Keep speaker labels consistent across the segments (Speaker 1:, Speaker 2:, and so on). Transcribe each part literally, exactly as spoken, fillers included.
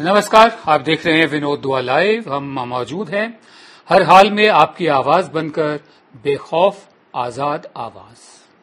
Speaker 1: नमस्कार, आप देख रहे हैं विनोद दुआ लाइव। हम मौजूद हैं हर हाल में आपकी आवाज बनकर, बेखौफ आजाद आवाज।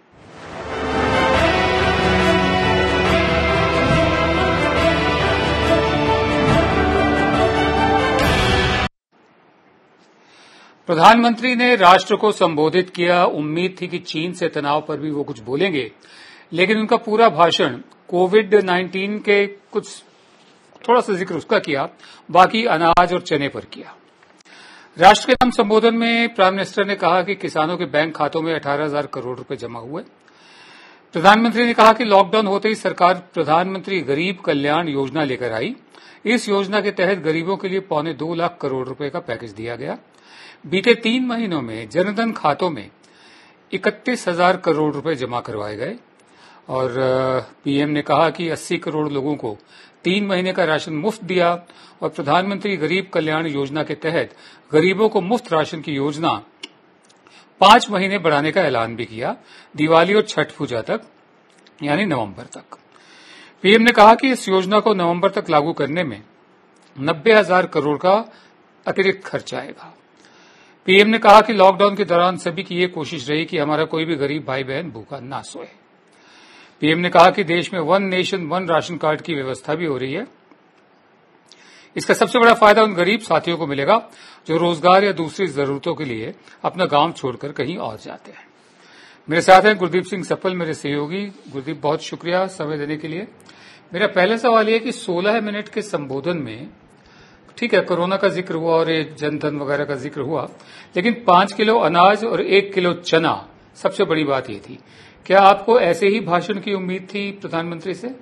Speaker 1: प्रधानमंत्री ने राष्ट्र को संबोधित किया। उम्मीद थी कि चीन से तनाव पर भी वो कुछ बोलेंगे, लेकिन उनका पूरा भाषण कोविड नाइन्टीन के कुछ थोड़ा सा जिक्र उसका किया, बाकी अनाज और चने पर किया। राष्ट्र के नाम संबोधन में प्राइम मिनिस्टर ने कहा कि किसानों के बैंक खातों में अठारह हजार करोड़ रुपए जमा हुए। प्रधानमंत्री ने कहा कि लॉकडाउन होते ही सरकार प्रधानमंत्री गरीब कल्याण योजना लेकर आई। इस योजना के तहत गरीबों के लिए पौने दो लाख करोड़ रुपए का पैकेज दिया गया। बीते तीन महीनों में जनधन खातों में इकतीस हजार करोड़ रुपए जमा करवाए गए और पीएम ने कहा कि अस्सी करोड़ लोगों को तीन महीने का राशन मुफ्त दिया और प्रधानमंत्री गरीब कल्याण योजना के तहत गरीबों को मुफ्त राशन की योजना पांच महीने बढ़ाने का ऐलान भी किया, दिवाली और छठ पूजा तक, यानी नवंबर तक। पीएम ने कहा कि इस योजना को नवंबर तक लागू करने में नब्बे हजार करोड़ का अतिरिक्त खर्च आएगा। पीएम ने कहा कि लॉकडाउन के दौरान सभी की ये कोशिश रही कि हमारा कोई भी गरीब भाई बहन भूखा ना सोए। पीएम ने कहा कि देश में one nation one ration card की व्यवस्था भी हो रही है। इसका सबसे बड़ा फायदा उन गरीब साथियों को मिलेगा जो रोजगार या दूसरी जरूरतों के लिए अपना गांव छोड़कर कहीं और जाते हैं। मेरे साथ हैं गुरदीप सिंह सप्पल, मेरे सहयोगी। गुरदीप, बहुत शुक्रिया समय देने के लिए। मेरा पहला सवाल यह कि सोलह मिनट के संबोधन में ठीक है कोरोना का जिक्र हुआ और जनधन वगैरह का जिक्र हुआ, लेकिन पांच किलो अनाज और एक किलो चना सबसे बड़ी बात ये थी। क्या आपको ऐसे ही भाषण की उम्मीद थी प्रधानमंत्री से?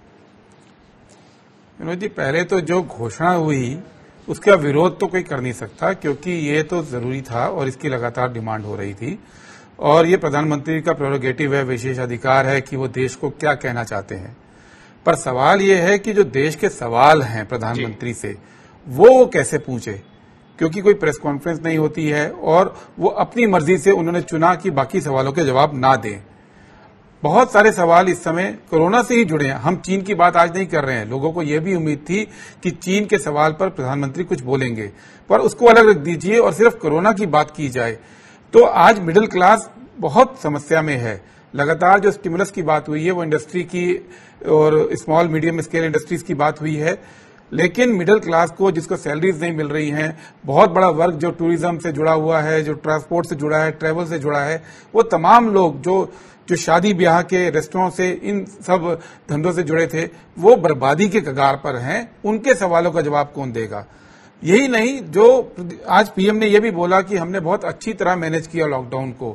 Speaker 2: विनोद जी, पहले तो जो घोषणा हुई उसका विरोध तो कोई कर नहीं सकता, क्योंकि ये तो जरूरी था और इसकी लगातार डिमांड हो रही थी और ये प्रधानमंत्री का प्रेरोगेटिव है, विशेष अधिकार है कि वो देश को क्या कहना चाहते हैं। पर सवाल ये है कि जो देश के सवाल हैं प्रधानमंत्री से, वो वो कैसे पूछे, क्योंकि कोई प्रेस कॉन्फ्रेंस नहीं होती है और वो अपनी मर्जी से उन्होंने चुना कि बाकी सवालों के जवाब ना दें। बहुत सारे सवाल इस समय कोरोना से ही जुड़े हैं। हम चीन की बात आज नहीं कर रहे हैं। लोगों को यह भी उम्मीद थी कि चीन के सवाल पर प्रधानमंत्री कुछ बोलेंगे, पर उसको अलग रख दीजिए और सिर्फ कोरोना की बात की जाए। तो आज मिडिल क्लास बहुत समस्या में है। लगातार जो स्टिमुलस की बात हुई है वो इंडस्ट्री की और स्मॉल मीडियम स्केल इंडस्ट्रीज की बात हुई है, लेकिन मिडिल क्लास को जिसको सैलरीज नहीं मिल रही हैं, बहुत बड़ा वर्ग जो टूरिज्म से जुड़ा हुआ है, जो ट्रांसपोर्ट से जुड़ा है, ट्रैवल से जुड़ा है, वो तमाम लोग जो जो शादी ब्याह के रेस्टोरेंट से इन सब धंधों से जुड़े थे, वो बर्बादी के कगार पर हैं। उनके सवालों का जवाब कौन देगा? यही नहीं, जो आज पीएम ने यह भी बोला कि हमने बहुत अच्छी तरह मैनेज किया लॉकडाउन को।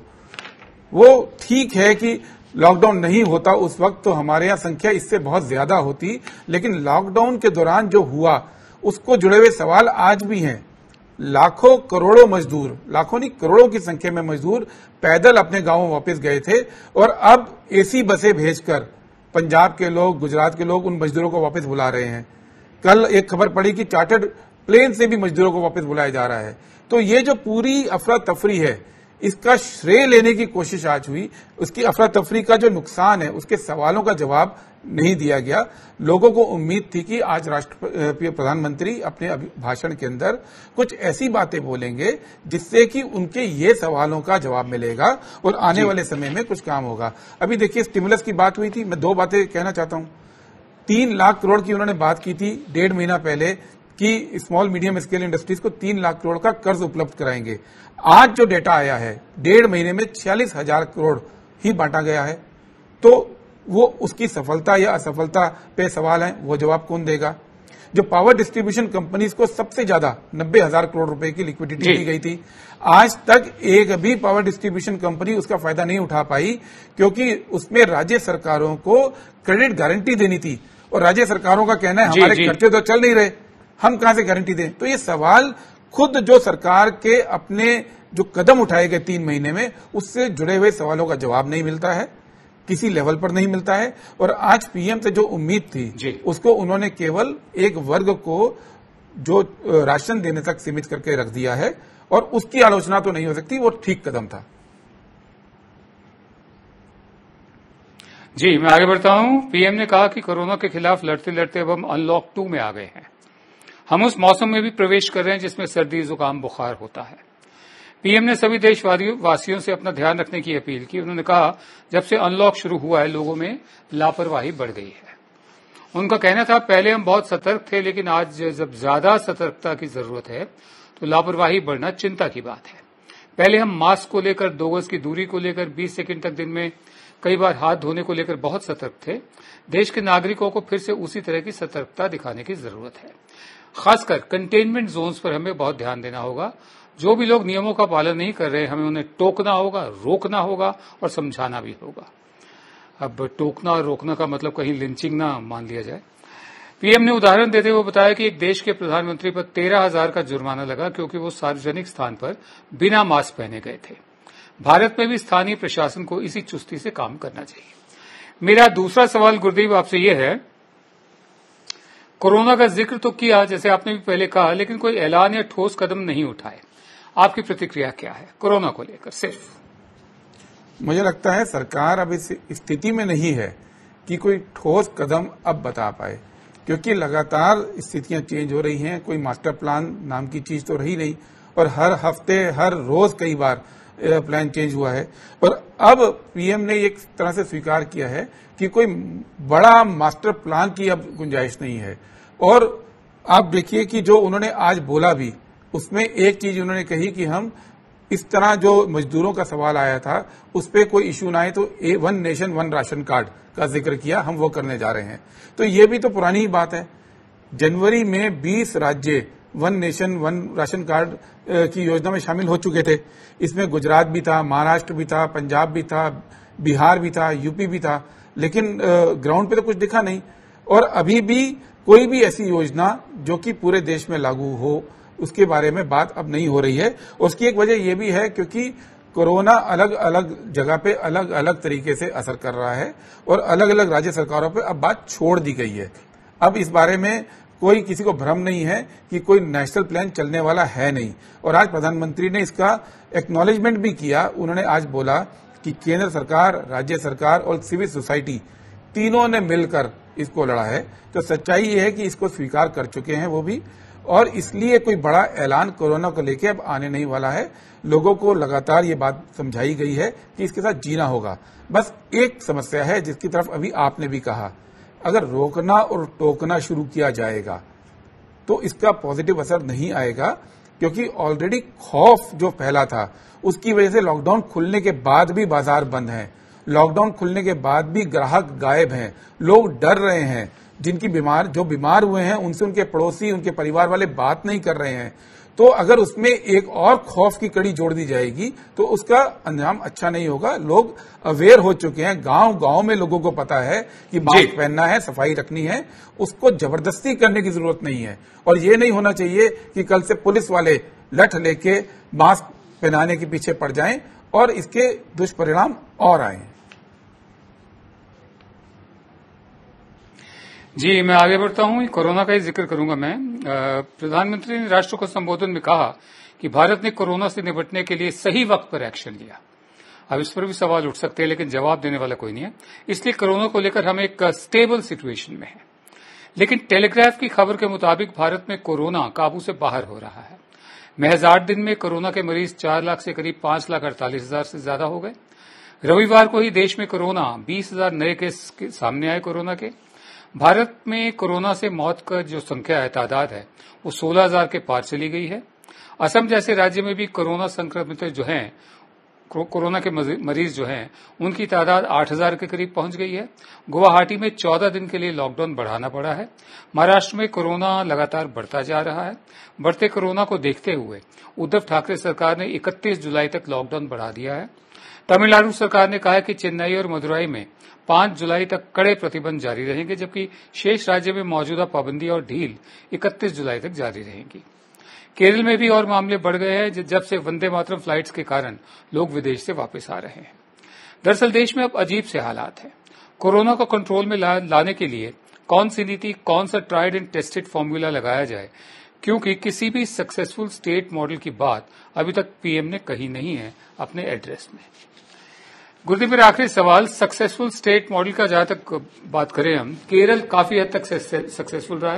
Speaker 2: वो ठीक है कि लॉकडाउन नहीं होता उस वक्त तो हमारे यहाँ संख्या इससे बहुत ज्यादा होती, लेकिन लॉकडाउन के दौरान जो हुआ उसको जुड़े हुए सवाल आज भी हैं। लाखों करोड़ों मजदूर, लाखों नहीं करोड़ों की संख्या में मजदूर पैदल अपने गांवों वापस गए थे और अब एसी बसें भेजकर पंजाब के लोग, गुजरात के लोग उन मजदूरों को वापस बुला रहे हैं। कल एक खबर पड़ी कि चार्टर्ड प्लेन से भी मजदूरों को वापस बुलाया जा रहा है। तो ये जो पूरी अफरा तफरी है, इसका श्रेय लेने की कोशिश आज हुई। उसकी अफरा तफरी का जो नुकसान है, उसके सवालों का जवाब नहीं दिया गया। लोगों को उम्मीद थी कि आज राष्ट्र प्रधानमंत्री अपने भाषण के अंदर कुछ ऐसी बातें बोलेंगे जिससे कि उनके ये सवालों का जवाब मिलेगा और आने वाले समय में कुछ काम होगा। अभी देखिए, स्टिमुलस की बात हुई थी। मैं दो बातें कहना चाहता हूं। तीन लाख करोड़ की उन्होंने बात की थी डेढ़ महीना पहले कि स्मॉल मीडियम स्केल इंडस्ट्रीज को तीन लाख करोड़ का कर्ज उपलब्ध कराएंगे। आज जो डेटा आया है, डेढ़ महीने में छियालीस हजार करोड़ ही बांटा गया है। तो वो उसकी सफलता या असफलता पे सवाल है, वो जवाब कौन देगा? जो पावर डिस्ट्रीब्यूशन कंपनीज को सबसे ज्यादा नब्बे हजार करोड़ रुपए की लिक्विडिटी दी गई थी, आज तक एक भी पावर डिस्ट्रीब्यूशन कंपनी उसका फायदा नहीं उठा पाई, क्योंकि उसमें राज्य सरकारों को क्रेडिट गारंटी देनी थी और राज्य सरकारों का कहना है हमारे खर्चे तो चल नहीं रहे, हम कहां से गारंटी दें। तो ये सवाल खुद जो सरकार के अपने जो कदम उठाए गए तीन महीने में, उससे जुड़े हुए सवालों का जवाब नहीं मिलता है, किसी लेवल पर नहीं मिलता है। और आज पीएम से जो उम्मीद थी उसको उन्होंने केवल एक वर्ग को जो राशन देने तक सीमित करके रख दिया है और उसकी आलोचना तो नहीं हो सकती। वो ठीक कदम था।
Speaker 1: जी, मैं आगे बढ़ता हूं। पीएम ने कहा कि कोरोना के खिलाफ लड़ते लड़ते अब हम अनलॉक टू में आ गए हैं। हम उस मौसम में भी प्रवेश कर रहे हैं जिसमें सर्दी, जुकाम, बुखार होता है। पीएम ने सभी देशवासियों से अपना ध्यान रखने की अपील की। उन्होंने कहा, जब से अनलॉक शुरू हुआ है, लोगों में लापरवाही बढ़ गई है। उनका कहना था, पहले हम बहुत सतर्क थे, लेकिन आज जब ज्यादा सतर्कता की जरूरत है तो लापरवाही बढ़ना चिंता की बात है। पहले हम मास्क को लेकर, दो गज की दूरी को लेकर, बीस सेकंड तक दिन में कई बार हाथ धोने को लेकर बहुत सतर्क थे। देश के नागरिकों को फिर से उसी तरह की सतर्कता दिखाने की जरूरत है। खासकर कंटेनमेंट जोन्स पर हमें बहुत ध्यान देना होगा। जो भी लोग नियमों का पालन नहीं कर रहे, हमें उन्हें टोकना होगा, रोकना होगा और समझाना भी होगा। अब टोकना और रोकना का मतलब कहीं लिंचिंग ना मान लिया जाए। पीएम ने उदाहरण देते हुए बताया कि एक देश के प्रधानमंत्री पर तेरह हजार का जुर्माना लगा क्योंकि वो सार्वजनिक स्थान पर बिना मास्क पहने गए थे। भारत में भी स्थानीय प्रशासन को इसी चुस्ती से काम करना चाहिए। मेरा दूसरा सवाल गुरदीप आपसे ये है, कोरोना का जिक्र तो किया जैसे आपने भी पहले कहा, लेकिन कोई ऐलान या ठोस कदम नहीं उठाए। आपकी प्रतिक्रिया क्या है कोरोना को लेकर? सिर्फ
Speaker 2: मुझे लगता है सरकार अब इस स्थिति में नहीं है कि कोई ठोस कदम अब बता पाए, क्योंकि लगातार स्थितियां चेंज हो रही हैं। कोई मास्टर प्लान नाम की चीज तो रही नहीं, और हर हफ्ते, हर रोज कई बार प्लान चेंज हुआ है। और अब पीएम ने एक तरह से स्वीकार किया है कि कोई बड़ा मास्टर प्लान की अब गुंजाइश नहीं है। और आप देखिए कि जो उन्होंने आज बोला भी, उसमें एक चीज उन्होंने कही कि हम इस तरह जो मजदूरों का सवाल आया था उस पर कोई इश्यू ना आए तो a one nation one ration card का जिक्र किया, हम वो करने जा रहे हैं। तो ये भी तो पुरानी ही बात है। जनवरी में बीस राज्य one nation one ration card की योजना में शामिल हो चुके थे। इसमें गुजरात भी था, महाराष्ट्र भी था, पंजाब भी था, बिहार भी था, यूपी भी था, लेकिन ग्राउंड पे तो कुछ दिखा नहीं। और अभी भी कोई भी ऐसी योजना जो कि पूरे देश में लागू हो, उसके बारे में बात अब नहीं हो रही है। उसकी एक वजह यह भी है क्योंकि कोरोना अलग अलग जगह पे अलग अलग तरीके से असर कर रहा है और अलग अलग राज्य सरकारों पे अब बात छोड़ दी गई है। अब इस बारे में कोई किसी को भ्रम नहीं है कि कोई नेशनल प्लान चलने वाला है नहीं। और आज प्रधानमंत्री ने इसका एक्नॉलेजमेंट भी किया। उन्होंने आज बोला कि केंद्र सरकार, राज्य सरकार और सिविल सोसाइटी तीनों ने मिलकर इसको लड़ा है। तो सच्चाई ये है कि इसको स्वीकार कर चुके हैं वो भी, और इसलिए कोई बड़ा ऐलान कोरोना को लेकर अब आने नहीं वाला है। लोगों को लगातार ये बात समझाई गई है कि इसके साथ जीना होगा। बस एक समस्या है जिसकी तरफ अभी आपने भी कहा, अगर रोकना और टोकना शुरू किया जाएगा तो इसका पॉजिटिव असर नहीं आएगा, क्योंकि ऑलरेडी खौफ जो फैला था उसकी वजह से लॉकडाउन खुलने के बाद भी बाजार बंद हैं, लॉकडाउन खुलने के बाद भी ग्राहक गायब हैं, लोग डर रहे हैं। जिनकी बीमार जो बीमार हुए हैं उनसे उनके पड़ोसी, उनके परिवार वाले बात नहीं कर रहे हैं। तो अगर उसमें एक और खौफ की कड़ी जोड़ दी जाएगी तो उसका अंजाम अच्छा नहीं होगा। लोग अवेयर हो चुके हैं, गांव गांव में लोगों को पता है कि मास्क पहनना है, सफाई रखनी है, उसको जबरदस्ती करने की जरूरत नहीं है। और ये नहीं होना चाहिए कि कल से पुलिस वाले लठ लेके मास्क पहनाने के पीछे पड़ जाएं और इसके दुष्परिणाम और आए।
Speaker 1: जी, मैं आगे बढ़ता हूं। कोरोना का ही जिक्र करूंगा मैं। प्रधानमंत्री ने राष्ट्र को संबोधन में कहा कि भारत ने कोरोना से निपटने के लिए सही वक्त पर एक्शन लिया। अब इस पर भी सवाल उठ सकते हैं, लेकिन जवाब देने वाला कोई नहीं है। इसलिए कोरोना को लेकर हम एक स्टेबल सिचुएशन में हैं। लेकिन टेलीग्राफ की खबर के मुताबिक भारत में कोरोना काबू से बाहर हो रहा है। महज आठ दिन में कोरोना के मरीज चार लाख से करीब पांच लाख अड़तालीस हजार से ज्यादा हो गए। रविवार को ही देश में कोरोना बीस हजार नए केस सामने आए कोरोना के। भारत में कोरोना से मौत का जो संख्या है, तादाद है, वो सोलह हजार के पार चली गई है। असम जैसे राज्य में भी कोरोना संक्रमित जो हैं, कोरोना के मरीज जो हैं, उनकी तादाद आठ हजार के करीब पहुंच गई है। गुवाहाटी में चौदह दिन के लिए लॉकडाउन बढ़ाना पड़ा है। महाराष्ट्र में कोरोना लगातार बढ़ता जा रहा है। बढ़ते कोरोना को देखते हुए उद्धव ठाकरे सरकार ने इकतीस जुलाई तक लॉकडाउन बढ़ा दिया है। तमिलनाडु सरकार ने कहा है कि चेन्नई और मदुरई में पांच जुलाई तक कड़े प्रतिबंध जारी रहेंगे, जबकि शेष राज्य में मौजूदा पाबंदी और ढील इकतीस जुलाई तक जारी रहेंगी। केरल में भी और मामले बढ़ गए हैं जब से वंदे मातरम फ्लाइट्स के कारण लोग विदेश से वापस आ रहे हैं। दरअसल देश में अब अजीब से हालात हैं। कोरोना को कंट्रोल में ला, लाने के लिए कौन सी नीति, कौन सा ट्राइड एंड टेस्टेड फॉर्मूला लगाया जाए, क्योंकि किसी भी सक्सेसफुल स्टेट मॉडल की बात अभी तक पीएम ने कही नहीं है अपने एड्रेस में। गुरदीप, मेरा आखिरी सवाल, सक्सेसफुल स्टेट मॉडल का जहां तक बात करें हम, केरल काफी हद तक सक्सेसफुल रहा है।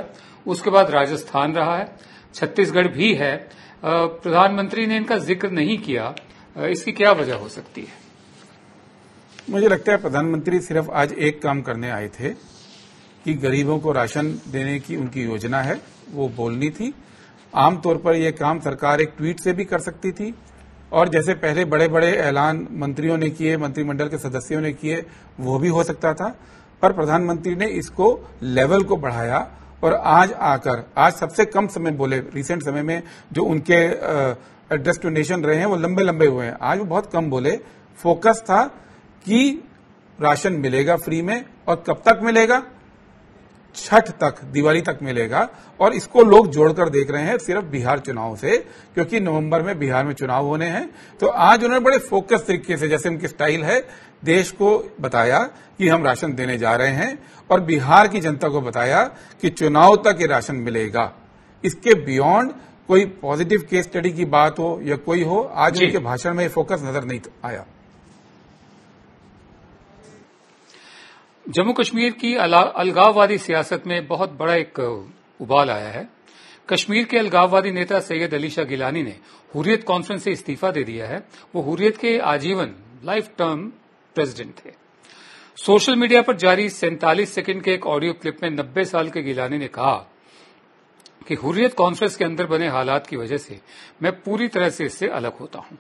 Speaker 1: उसके बाद राजस्थान रहा है, छत्तीसगढ़ भी है। प्रधानमंत्री ने इनका जिक्र नहीं किया, इसकी क्या वजह हो सकती है?
Speaker 2: मुझे लगता है प्रधानमंत्री सिर्फ आज एक काम करने आए थे कि गरीबों को राशन देने की उनकी योजना है, वो बोलनी थी। आमतौर पर यह काम सरकार एक ट्वीट से भी कर सकती थी और जैसे पहले बड़े बड़े ऐलान मंत्रियों ने किए, मंत्रिमंडल के सदस्यों ने किए, वो भी हो सकता था। पर प्रधानमंत्री ने इसको लेवल को बढ़ाया और आज आकर आज सबसे कम समय बोले। रिसेंट समय में जो उनके एड्रेस टू नेशन रहे हैं वो लंबे लंबे हुए हैं, आज वो बहुत कम बोले। फोकस था कि राशन मिलेगा फ्री में और कब तक मिलेगा, छठ तक, दिवाली तक मिलेगा। और इसको लोग जोड़कर देख रहे हैं सिर्फ बिहार चुनाव से, क्योंकि नवंबर में बिहार में चुनाव होने हैं। तो आज उन्होंने बड़े फोकस तरीके से, जैसे उनकी स्टाइल है, देश को बताया कि हम राशन देने जा रहे हैं और बिहार की जनता को बताया कि चुनाव तक ये राशन मिलेगा। इसके बियॉन्ड कोई पॉजिटिव केस स्टडी की बात हो या कोई हो, आज उनके भाषण में फोकस नजर नहीं आया।
Speaker 1: जम्मू कश्मीर की अलगाववादी सियासत में बहुत बड़ा एक उबाल आया है। कश्मीर के अलगाववादी नेता सैयद अली शाह गिलानी ने हुर्रियत कॉन्फ्रेंस से इस्तीफा दे दिया है। वो हुर्रियत के आजीवन लाइफ टर्म प्रेसिडेंट थे। सोशल मीडिया पर जारी सैंतालीस सेकंड के एक ऑडियो क्लिप में नब्बे साल के गिलानी ने कहा कि हुर्रियत कॉन्फ्रेंस के अंदर बने हालात की वजह से मैं पूरी तरह से इससे अलग होता हूं।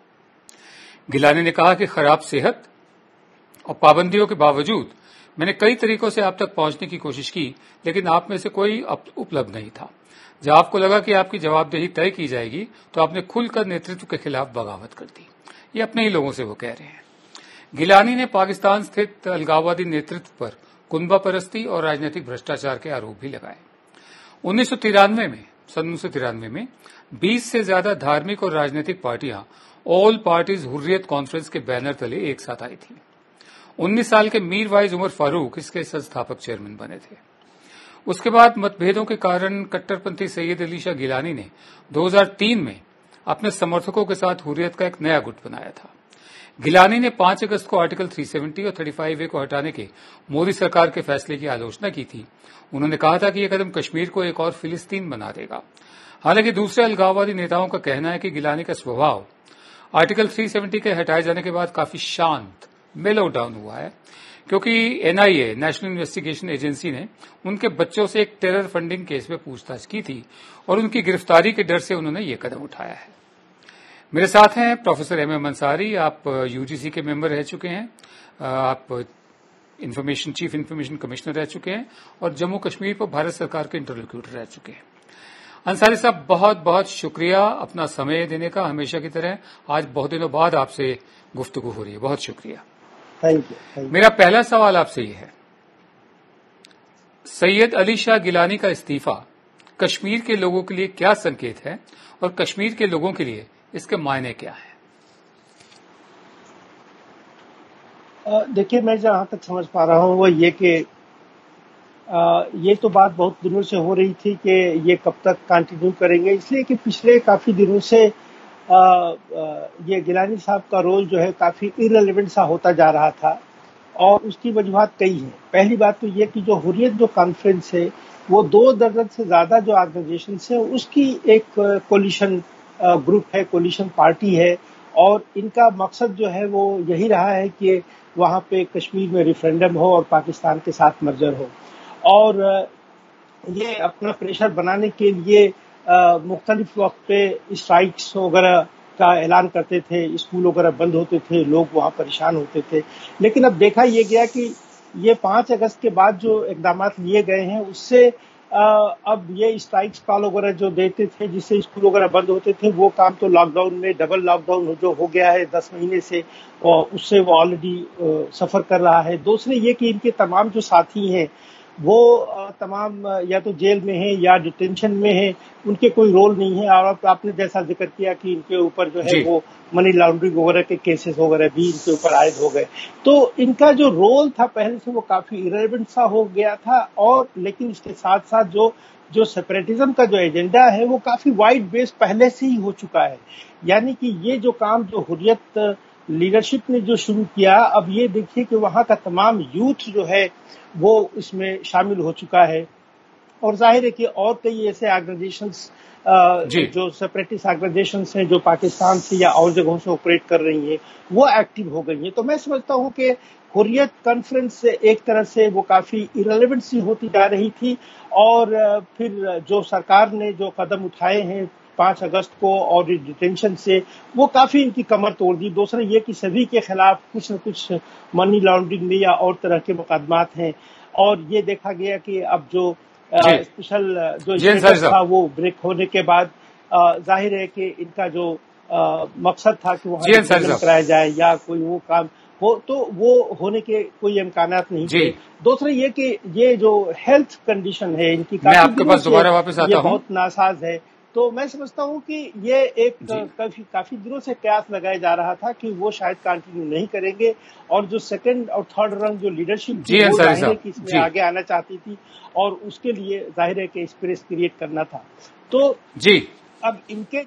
Speaker 1: गिलानी ने कहा कि खराब सेहत और पाबंदियों के बावजूद मैंने कई तरीकों से आप तक पहुंचने की कोशिश की, लेकिन आप में से कोई उपलब्ध नहीं था। जब आपको लगा कि आपकी जवाबदेही तय की जाएगी तो आपने खुलकर नेतृत्व के खिलाफ बगावत कर दी। ये अपने ही लोगों से वो कह रहे हैं। गिलानी ने पाकिस्तान स्थित अलगाववादी नेतृत्व पर कुनबा परस्ती और राजनीतिक भ्रष्टाचार के आरोप भी लगाए। उन्नीस सौ तिरानवे में सन उन्नीस सौ तिरानवे में बीस से ज्यादा धार्मिक और राजनीतिक पार्टियां ऑल पार्टीज हुर्रियत कॉन्फ्रेंस के बैनर तले एक साथ आई थी। उन्नीस साल के मीर वाइज उमर फारूक इसके संस्थापक चेयरमैन बने थे। उसके बाद मतभेदों के कारण कट्टरपंथी सैयद अली शाह गिलानी ने दो हज़ार तीन में अपने समर्थकों के साथ हुर्रियत का एक नया गुट बनाया था। गिलानी ने पांच अगस्त को आर्टिकल तीन सौ सत्तर और पैंतीस ए को हटाने के मोदी सरकार के फैसले की आलोचना की थी। उन्होंने कहा था कि यह कदम कश्मीर को एक और फिलिस्तीन बना देगा। हालांकि दूसरे अलगाववादी नेताओं का कहना है कि गिलानी का स्वभाव आर्टिकल तीन सौ सत्तर के हटाए जाने के बाद काफी शांत, मेलो डाउन हुआ है, क्योंकि एनआईए, नेशनल इन्वेस्टिगेशन एजेंसी ने उनके बच्चों से एक टेरर फंडिंग केस में पूछताछ की थी और उनकी गिरफ्तारी के डर से उन्होंने ये कदम उठाया है। मेरे साथ हैं प्रोफेसर एम एम अंसारी। आप यूजीसी के मेंबर रह चुके हैं, आप इंफॉर्मेशन चीफ इंफॉर्मेशन कमिश्नर रह चुके हैं और जम्मू कश्मीर पर भारत सरकार के इंटरलोक्यूटर रह चुके हैं। अंसारी साहब, बहुत बहुत शुक्रिया अपना समय देने का, हमेशा की तरह आज बहुत दिनों बाद आपसे गुफ्तगू हो रही है, बहुत शुक्रिया।
Speaker 3: Thank you.
Speaker 1: मेरा पहला सवाल आपसे ये है, सैयद अली शाह गिलानी का इस्तीफा कश्मीर के लोगों के लिए क्या संकेत है और कश्मीर के लोगों के लिए इसके मायने क्या है?
Speaker 3: देखिए, मैं जहां तक समझ पा रहा हूं वो ये कि ये तो बात बहुत दिनों से हो रही थी कि ये कब तक कंटिन्यू करेंगे, इसलिए कि पिछले काफी दिनों से आ, आ, ये गिलानी साहब का रोल जो है काफी इररिलेवेंट सा होता जा रहा था और उसकी वजूहत कई हैं। पहली बात तो ये कि जो हुर्रियत जो कॉन्फ्रेंस है वो दो दर्जन से ज्यादा जो ऑर्गेनाइजेशन है उसकी एक कोलिशन ग्रुप है, कोलिशन पार्टी है और इनका मकसद जो है वो यही रहा है कि वहां पे कश्मीर में रेफरेंडम हो और पाकिस्तान के साथ मर्जर हो। और ये अपना प्रेशर बनाने के लिए मुख्तलिफ वक्त पे स्ट्राइक्स वगैरह का ऐलान करते थे, स्कूल वगैरह बंद होते थे, लोग वहां परेशान होते थे। लेकिन अब देखा ये गया कि ये पांच अगस्त के बाद जो इकदाम लिए गए हैं उससे आ, अब ये स्ट्राइक्स कॉल वगैरह जो देते थे जिससे स्कूल वगैरह बंद होते थे वो काम तो लॉकडाउन में डबल लॉकडाउन जो हो गया है दस महीने से, और उससे वो ऑलरेडी सफर कर रहा है। दूसरे ये कि इनके तमाम जो साथी हैं वो तमाम या तो जेल में हैं या डिटेंशन में हैं, उनके कोई रोल नहीं है। और आपने जैसा जिक्र किया कि इनके ऊपर जो है वो मनी लॉन्ड्रिंग वगैरह के केसेस वगैरह भी इनके ऊपर आयद हो गए, तो इनका जो रोल था पहले से वो काफी इररिलेवेंट सा हो गया था। और लेकिन इसके साथ साथ जो जो सेपरेटिज्म का जो एजेंडा है वो काफी वाइड बेस पहले से ही हो चुका है। यानी कि ये जो काम जो हुर्रियत लीडरशिप ने जो शुरू किया, अब ये देखिए कि वहां का तमाम यूथ जो है वो इसमें शामिल हो चुका है और जाहिर है कि और कई ऐसे ऑर्गेनाइजेशंस जो सेपरेटिस्ट ऑर्गेनाइजेशंस हैं जो पाकिस्तान से या और जगहों से ऑपरेट कर रही हैं वो एक्टिव हो गई हैं। तो मैं समझता हूं कि हुर्रियत कॉन्फ्रेंस से एक तरह से वो काफी इरेलेवेंट सी होती जा रही थी और फिर जो सरकार ने जो कदम उठाए हैं पांच अगस्त को और डिटेंशन से वो काफी इनकी कमर तोड़ दी। दूसरा ये कि सभी के खिलाफ कुछ न कुछ मनी लॉन्ड्रिंग में या और तरह के मुकदमात हैं और ये देखा गया कि अब जो स्पेशल जो स्टेटस था वो ब्रेक होने के बाद जाहिर है कि इनका जो आ, मकसद था कि वहां कराया जाए या कोई वो काम हो तो वो होने के कोई इम्कानात नहीं थे। दूसरा ये कि ये जो हेल्थ कंडीशन है इनकी
Speaker 1: काफी मैं आपके पास दोबारा वापस आता हूं,
Speaker 3: बहुत नासाज है। तो मैं समझता हूं कि ये एक काफी काफी दिनों से कयास लगाया जा रहा था कि वो शायद कंटिन्यू नहीं करेंगे और जो सेकंड और थर्ड रंग जो लीडरशिप थी वो जाहिर है कि इसमें आगे आना चाहती थी और उसके लिए जाहिर है कि स्पेस क्रिएट करना था। तो
Speaker 1: जी
Speaker 3: अब इनके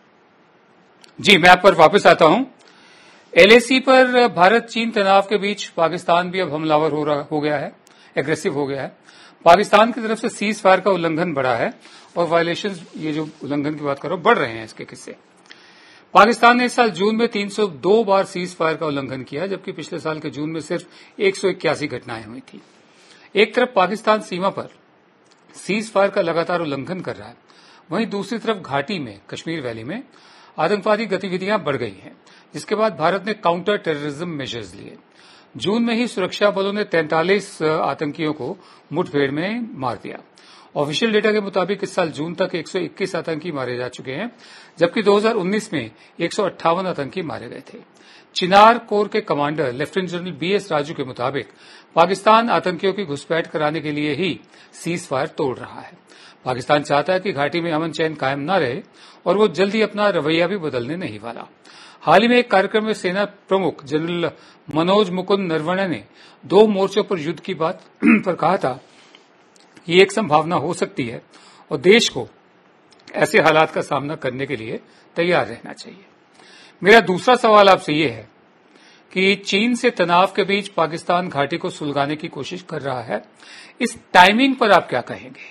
Speaker 1: जी मैं आप पर वापस आता हूं। एलएसी पर भारत चीन तनाव के बीच पाकिस्तान भी अब हमलावर हो रहा हो गया है, एग्रेसिव हो गया है। पाकिस्तान की तरफ से सीज फायर का उल्लंघन बढ़ा है और वायलेशन, ये जो उल्लंघन की बात करो, बढ़ रहे हैं इसके किस्से। पाकिस्तान ने इस साल जून में तीन सौ दो बार सीज फायर का उल्लंघन किया जबकि पिछले साल के जून में सिर्फ एक सौ इक्यासी घटनाएं हुई थी। एक तरफ पाकिस्तान सीमा पर सीज फायर का लगातार उल्लंघन कर रहा है, वहीं दूसरी तरफ घाटी में कश्मीर वैली में आतंकवादी गतिविधियां बढ़ गई हैं, जिसके बाद भारत ने काउंटर टेररिज्म मेजर्स लिए। जून में ही सुरक्षा बलों ने तैंतालीस आतंकियों को मुठभेड़ में मार दिया। ऑफिशियल डेटा के मुताबिक इस साल जून तक एक सौ इक्कीस आतंकी मारे जा चुके हैं जबकि दो हज़ार उन्नीस में एक सौ अट्ठावन आतंकी मारे गए थे। चिनार कोर के commander lieutenant general B S Raju के मुताबिक पाकिस्तान आतंकियों की घुसपैठ कराने के लिए ही सीज फायर तोड़ रहा है। पाकिस्तान चाहता है कि घाटी में अमन चैन कायम न रहे और वो जल्दी अपना रवैया भी बदलने नहीं वाला। हाल ही में एक कार्यक्रम में सेना प्रमुख जनरल मनोज मुकुंद नरवणे ने दो मोर्चों पर युद्ध की बात पर कहा था ये एक संभावना हो सकती है और देश को ऐसे हालात का सामना करने के लिए तैयार रहना चाहिए। मेरा दूसरा सवाल आपसे ये है कि चीन से तनाव के बीच पाकिस्तान घाटी को सुलगाने की कोशिश कर रहा है, इस टाइमिंग पर आप क्या कहेंगे?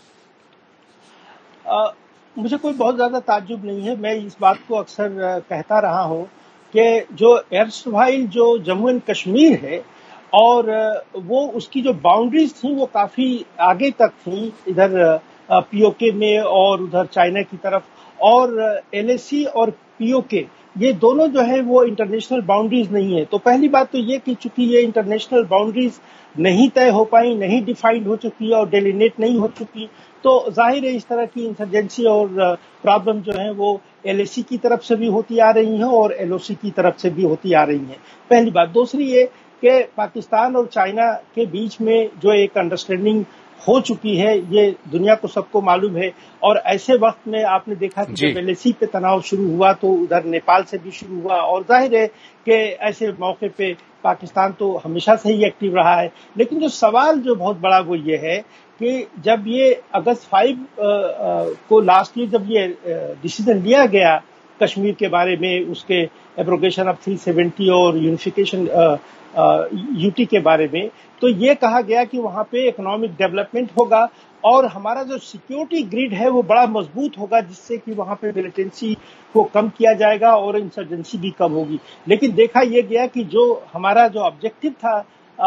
Speaker 3: आ, मुझे कोई बहुत ज्यादा ताज्जुब नहीं है। मैं इस बात को अक्सर कहता रहा हूं कि जो एर्स्टवाइल जो जम्मू एंड कश्मीर है और वो उसकी जो बाउंड्रीज थी वो काफी आगे तक थी, इधर पीओके में और उधर चाइना की तरफ, और एलएसी और पीओके ये दोनों जो है वो इंटरनेशनल बाउंड्रीज नहीं है। तो पहली बात तो ये कि चूंकि ये इंटरनेशनल बाउंड्रीज नहीं तय हो पाई, नहीं डिफाइंड हो चुकी और डेलिनेट नहीं हो चुकी, तो जाहिर है इस तरह की इंसर्जेंसी और प्रॉब्लम जो है वो एलएसी की तरफ से भी होती आ रही है और एलओसी की तरफ से भी होती आ रही है। पहली बात। दूसरी ये कि पाकिस्तान और चाइना के बीच में जो एक अंडरस्टैंडिंग हो चुकी है ये दुनिया को सबको मालूम है और ऐसे वक्त में आपने देखा कि जब एलएसी पे तनाव शुरू हुआ तो उधर नेपाल से भी शुरू हुआ और जाहिर है कि ऐसे मौके पे पाकिस्तान तो हमेशा से ही एक्टिव रहा है। लेकिन जो सवाल जो बहुत बड़ा वो ये है कि जब ये अगस्त फाइव को लास्ट ईयर जब ये डिसीजन लिया गया कश्मीर के बारे में, उसके एब्रोगेशन ऑफ थ्री सेवेंटी और यूनिफिकेशन यूटी के बारे में, तो ये कहा गया कि वहां पे इकोनॉमिक डेवलपमेंट होगा और हमारा जो सिक्योरिटी ग्रिड है वो बड़ा मजबूत होगा जिससे कि वहां पे मिलिटेंसी को कम किया जाएगा और इंसर्जेंसी भी कम होगी। लेकिन देखा यह गया कि जो हमारा जो ऑब्जेक्टिव था आ,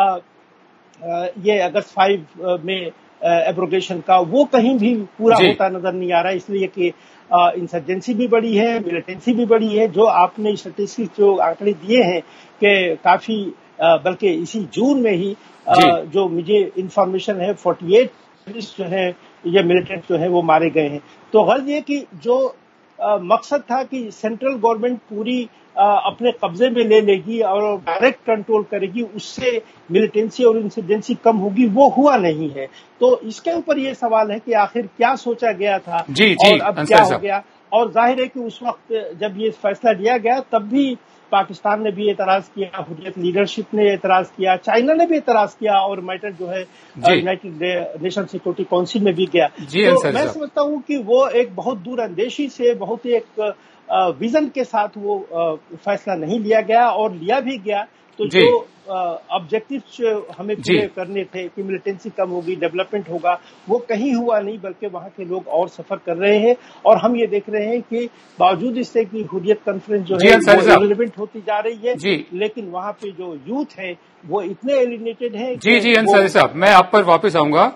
Speaker 3: आ, ये अगस्त फाइव में एब्रोगेशन का वो कहीं भी पूरा होता नजर नहीं आ रहा, इसलिए कि इंसर्जेंसी भी बढ़ी है, मिलिटेंसी भी बढ़ी है। जो आपने स्टैटिस्टिक्स जो आंकड़े दिए हैं कि काफी बल्कि इसी जून में ही जो मुझे इंफॉर्मेशन है अड़तालीस जो है ये मिलिटेंट जो है वो मारे गए हैं। तो गर्ज ये कि जो आ, मकसद था कि सेंट्रल गवर्नमेंट पूरी आ, अपने कब्जे में ले लेगी और डायरेक्ट कंट्रोल करेगी, उससे मिलिटेंसी और इंसर्जेंसी कम होगी, वो हुआ नहीं है। तो इसके ऊपर ये सवाल है कि आखिर क्या सोचा गया था
Speaker 1: जी, जी,
Speaker 3: और अब क्या हो गया। और जाहिर है कि उस वक्त जब ये फैसला लिया गया तब भी पाकिस्तान ने भी एतराज किया, हुर्रियत लीडरशिप ने एतराज किया, चाइना ने भी एतराज किया और मैटर जो है यूनाइटेड नेशन सिक्योरिटी काउंसिल में भी गया। तो मैं समझता हूं कि वो एक बहुत दूर अंदेशी से, बहुत एक विजन के साथ वो फैसला नहीं लिया गया और लिया भी गया तो जो ऑब्जेक्टिव्स हमें पूरे करने थे कि मिलिटेंसी कम होगी, डेवलपमेंट होगा, वो कहीं हुआ नहीं, बल्कि वहां के लोग और सफर कर रहे हैं। और हम ये देख रहे हैं कि बावजूद इससे कि हुर्रियत कॉन्फ्रेंस जो है वो इररिलेवेंट होती जा रही है, लेकिन वहां पे जो यूथ है वो इतने एलिनेटेड है।
Speaker 1: जी जी अंसारी साहब, मैं आप पर वापस आऊंगा,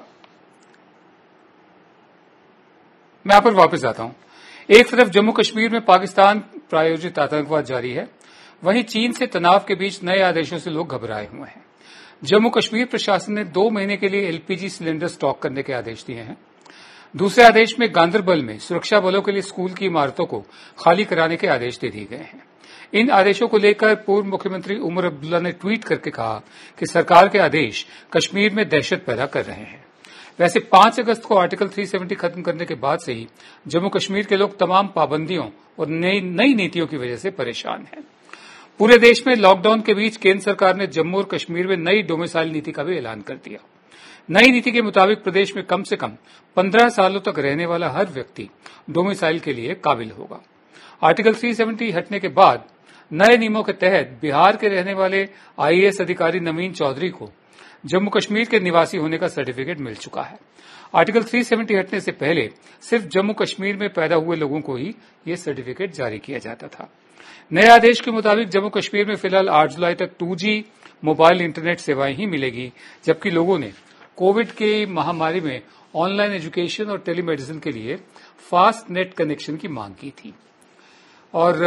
Speaker 1: मैं आप पर वापस आता हूं। एक तरफ जम्मू कश्मीर में पाकिस्तान प्रायोजित आतंकवाद जारी है, वहीं चीन से तनाव के बीच नए आदेशों से लोग घबराए हुए हैं। जम्मू कश्मीर प्रशासन ने दो महीने के लिए एलपीजी सिलेंडर स्टॉक करने के आदेश दिए हैं। दूसरे आदेश में गांदरबल में सुरक्षा बलों के लिए स्कूल की इमारतों को खाली कराने के आदेश दे दिए गए हैं। इन आदेशों को लेकर पूर्व मुख्यमंत्री उमर अब्दुल्ला ने ट्वीट करके कहा कि सरकार के आदेश कश्मीर में दहशत पैदा कर रहे हैं। वैसे पांच अगस्त को आर्टिकल तीन सौ सत्तर खत्म करने के बाद से ही जम्मू कश्मीर के लोग तमाम पाबंदियों और नई नई नीतियों की वजह से परेशान हैं। पूरे देश में लॉकडाउन के बीच केंद्र सरकार ने जम्मू और कश्मीर में नई डोमिसाइल नीति का भी ऐलान कर दिया। नई नीति के मुताबिक प्रदेश में कम से कम पंद्रह सालों तक रहने वाला हर व्यक्ति डोमिसाइल के लिए काबिल होगा। आर्टिकल तीन सौ सत्तर हटने के बाद नए नियमों के तहत बिहार के रहने वाले आईएएस अधिकारी नवीन चौधरी को जम्मू कश्मीर के निवासी होने का सर्टिफिकेट मिल चुका है। आर्टिकल तीन सौ सत्तर हटने से पहले सिर्फ जम्मू कश्मीर में पैदा हुए लोगों को ही ये सर्टिफिकेट जारी किया जाता था। नए आदेश के मुताबिक जम्मू कश्मीर में फिलहाल आठ जुलाई तक टू जी मोबाइल इंटरनेट सेवाएं ही मिलेगी, जबकि लोगों ने कोविड की महामारी में ऑनलाइन एजुकेशन और टेलीमेडिसिन के लिए फास्ट नेट कनेक्शन की मांग की थी। और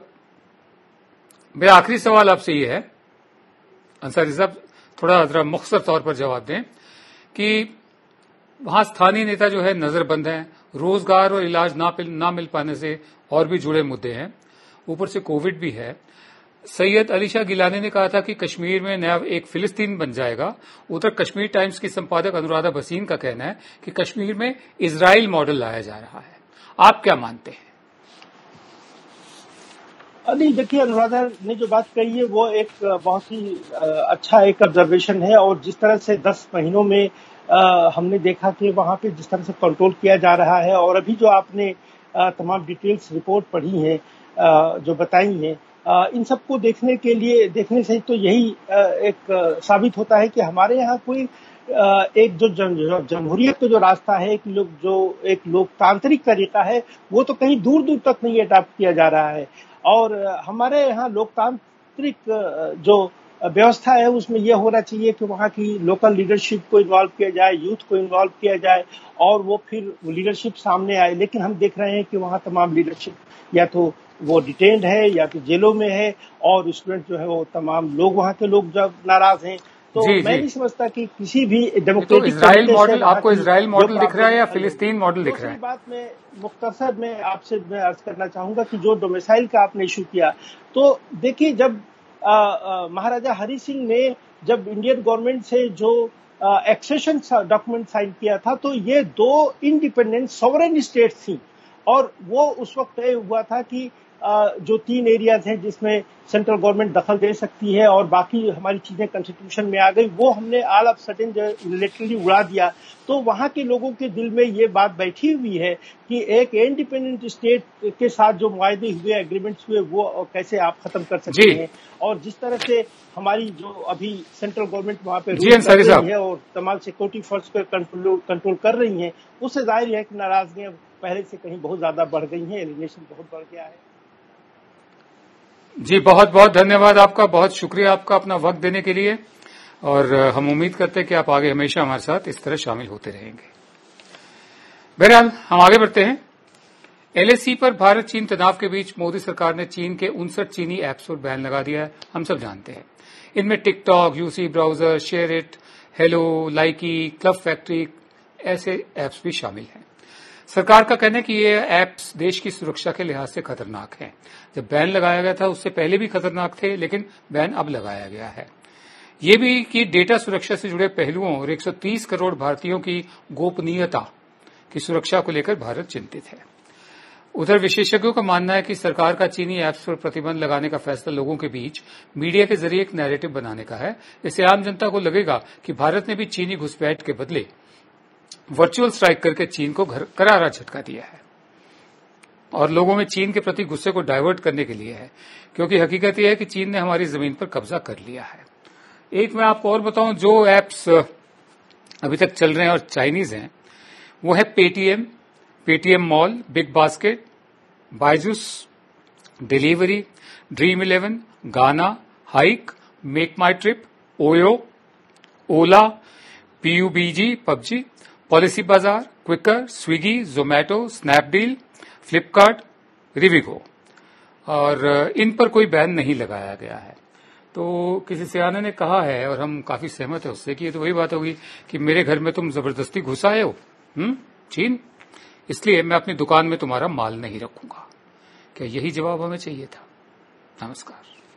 Speaker 1: मेरा आखिरी सवाल आपसे ये है अंसारी साहब, थोड़ा जरा मुख्तसर तौर पर जवाब दें कि वहां स्थानीय नेता जो है नजरबंद हैं, रोजगार और इलाज ना, ना मिल पाने से और भी जुड़े मुद्दे हैं, ऊपर से कोविड भी है। सैयद अली शाह गिलानी ने कहा था कि कश्मीर में नया एक फिलिस्तीन बन जाएगा। उधर कश्मीर टाइम्स की संपादक अनुराधा भसीन का कहना है कि कश्मीर में इजराइल मॉडल लाया जा रहा है। आप क्या मानते हैं?
Speaker 3: नहीं, देखिए, अनुराधा ने जो बात कही है वो एक बहुत ही अच्छा एक ऑब्जर्वेशन है। और जिस तरह से दस महीनों में आ, हमने देखा कि वहां पे जिस तरह से कंट्रोल किया जा रहा है, और अभी जो आपने आ, तमाम डिटेल्स रिपोर्ट पढ़ी है, जो बताई है, इन सबको देखने के लिए देखने से तो यही एक साबित होता है कि हमारे यहाँ कोई एक जो जमहूरियत का जो रास्ता है, एक लोग जो एक लोकतांत्रिक तरीका है, वो तो कहीं दूर दूर तक नहीं अडॉप्ट किया जा रहा है। और हमारे यहाँ लोकतांत्रिक जो व्यवस्था है उसमें यह होना चाहिए कि वहाँ की लोकल लीडरशिप को इन्वॉल्व किया जाए, यूथ को इन्वॉल्व किया जाए, और वो फिर लीडरशिप सामने आए। लेकिन हम देख रहे हैं कि वहाँ तमाम लीडरशिप या तो वो डिटेन्ड है या तो जेलों में है, और स्टूडेंट जो है वो तमाम लोग वहाँ के लोग जब नाराज हैं। तो
Speaker 1: जी,
Speaker 3: मैं
Speaker 1: जी.
Speaker 3: नहीं समझता कि किसी भी डेमोक्रेटिक
Speaker 1: इजराइल मॉडल, आपको इजराइल मॉडल दिख रहा है या फिलिस्तीन मॉडल दिख रहा है?
Speaker 3: बात में मुख्तसर में आपसे मैं अर्ज करना चाहूंगा कि जो डोमिसाइल का आपने इशू किया, तो देखिए, जब महाराजा हरि सिंह ने जब इंडियन गवर्नमेंट से जो एक्सेशन डॉक्यूमेंट साइन किया था, तो ये दो इंडिपेंडेंट सॉवरेन स्टेट्स थी, और वो उस वक्त तय हुआ था कि जो तीन एरियाज हैं जिसमें सेंट्रल गवर्नमेंट दखल दे सकती है और बाकी हमारी चीजें कॉन्स्टिट्यूशन में आ गई, वो हमने ऑल ऑफ सडन लिटरली उड़ा दिया। तो वहां के लोगों के दिल में ये बात बैठी हुई है कि एक इंडिपेंडेंट स्टेट के साथ जो मुआहदे हुए, एग्रीमेंट्स हुए, वो कैसे आप खत्म कर सकते हैं। और जिस तरह से हमारी जो अभी सेंट्रल गवर्नमेंट वहां पे रूल कर रही है और तमाम सिक्योरिटी फोर्स पे कंट्रोल कंट्रोल कर रही है, उससे जाहिर है कि नाराजगियां पहले से कहीं बहुत ज्यादा बढ़ गई हैं, एलिगेशन बहुत बढ़ गया है।
Speaker 1: जी, बहुत बहुत धन्यवाद आपका, बहुत शुक्रिया आपका अपना वक्त देने के लिए, और हम उम्मीद करते हैं कि आप आगे हमेशा हमारे साथ इस तरह शामिल होते रहेंगे। बहरहाल हम आगे बढ़ते हैं। एलएसी पर भारत चीन तनाव के बीच मोदी सरकार ने चीन के उनसठ चीनी ऐप्स पर बैन लगा दिया है। हम सब जानते हैं, इनमें TikTok, UC browser, share it, hello, Likee, club factory ऐसे ऐप्स भी शामिल हैं। सरकार का कहना है कि ये ऐप्स देश की सुरक्षा के लिहाज से खतरनाक हैं। जब बैन लगाया गया था उससे पहले भी खतरनाक थे, लेकिन बैन अब लगाया गया है। ये भी कि डेटा सुरक्षा से जुड़े पहलुओं और एक सौ तीस करोड़ भारतीयों की गोपनीयता की सुरक्षा को लेकर भारत चिंतित है। उधर विशेषज्ञों का मानना है कि सरकार का चीनी ऐप्स पर प्रतिबंध लगाने का फैसला लोगों के बीच मीडिया के जरिए एक नैरेटिव बनाने का है। इससे आम जनता को लगेगा कि भारत ने भी चीनी घुसपैठ के बदले वर्चुअल स्ट्राइक करके चीन को करारा झटका दिया है, और लोगों में चीन के प्रति गुस्से को डाइवर्ट करने के लिए है, क्योंकि हकीकत यह है कि चीन ने हमारी जमीन पर कब्जा कर लिया है। एक मैं आपको और बताऊं, जो एप्स अभी तक चल रहे हैं और चाइनीज हैं, वो है Paytm, Paytm Mall, Big Basket, Byju's, Delhivery, Dream Eleven, Gaana, Hike, Make My Trip, OYO, Ola, PUBG, PUBG, Policy Bazaar, Quikr, Swiggy, Zomato, Snapdeal, Flipkart, Rivigo. और इन पर कोई बैन नहीं लगाया गया है। तो किसी सियाने ने कहा है, और हम काफी सहमत है उससे, कि ये तो वही बात होगी कि मेरे घर में तुम जबरदस्ती घुस आए हो, हम्म चीन, इसलिए मैं अपनी दुकान में तुम्हारा माल नहीं रखूंगा। क्या यही जवाब हमें चाहिए था? नमस्कार।